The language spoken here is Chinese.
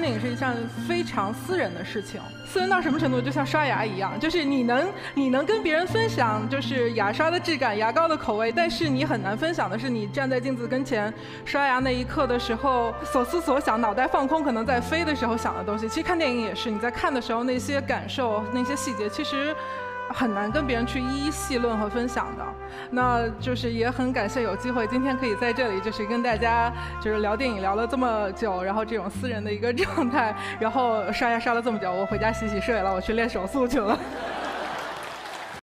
电影是一项非常私人的事情，私人到什么程度？就像刷牙一样，就是你能跟别人分享就是牙刷的质感、牙膏的口味，但是你很难分享的是你站在镜子跟前刷牙那一刻的时候所思所想，脑袋放空，可能在飞的时候想的东西。其实看电影也是，你在看的时候那些感受、那些细节，其实很难跟别人去一一细论和分享的。那就是也很感谢有机会今天可以在这里就是跟大家就是聊电影聊了这么久，然后这种私人的一个状态，然后刷牙刷了这么久，我回家洗洗睡了，我去练手速去了。